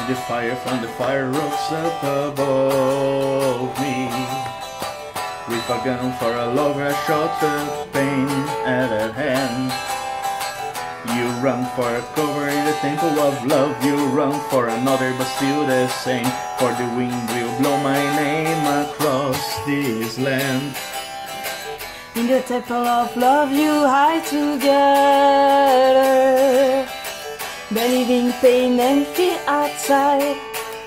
The fire from the fire rocks up above me. With a gun for a lover, shot of pain at her hand. You run for a cover in the temple of love. You run for another, but still the same. For the wind will blow my name across this land. In the temple of love you hide together, believing pain and fear outside.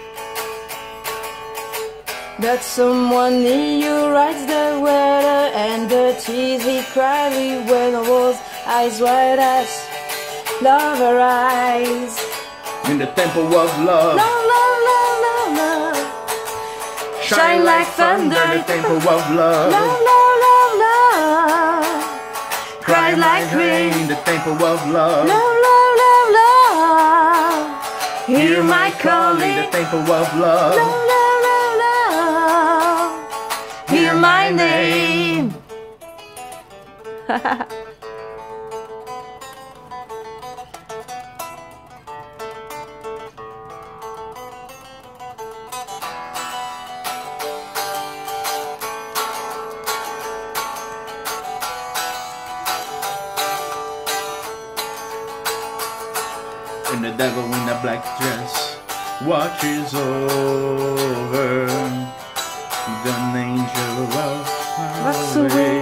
That someone near you writes the weather, and the tears he cried when I was eyes wide as lover eyes. In the temple of love, Love, love, love, love, love. shine like thunder. The temple of love, Love, love, love, love. cry like rain. In the temple of love, Love, love, love, love. Hear my calling. In the temple of love, Love, love, love, love. Hear my name. And the devil in a black dress watches over the angel of What's our the way. way?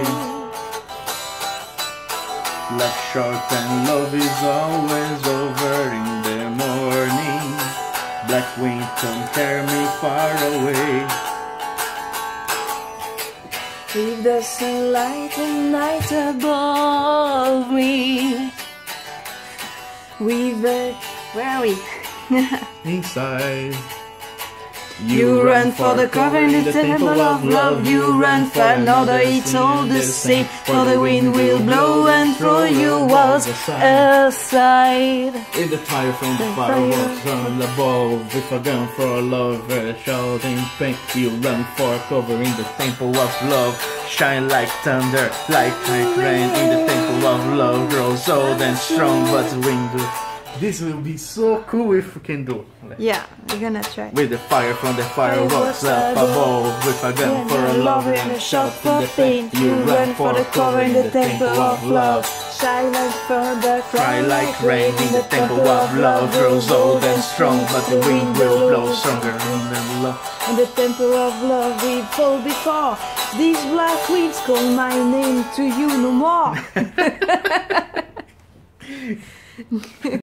Life short and love is always over in the morning. Black wind come carry me far away. With the sunlight and night above me. With the... Where are we? Inside You run for the cover in the temple of love. You run for another, it's all the same. For the wind will blow and throw you walls aside. in the fire from the fireworks from above. With a gun for a lover, shouting pain. You run for cover in the temple of love. Shine like thunder, like rain. In the temple of love grows old and strong, but the wind will... This will be so cool if we can do. Yeah, we're gonna try. With the fire from the fireworks up above. With a gun for a lover and a shot for the pain. You run for the cover in the temple of love. Shine like thunder, Cry like rain in the temple of love. Grows old and strong, but the wind will blow stronger than love. In the temple of love we fall before. These black winds call my name to you no more.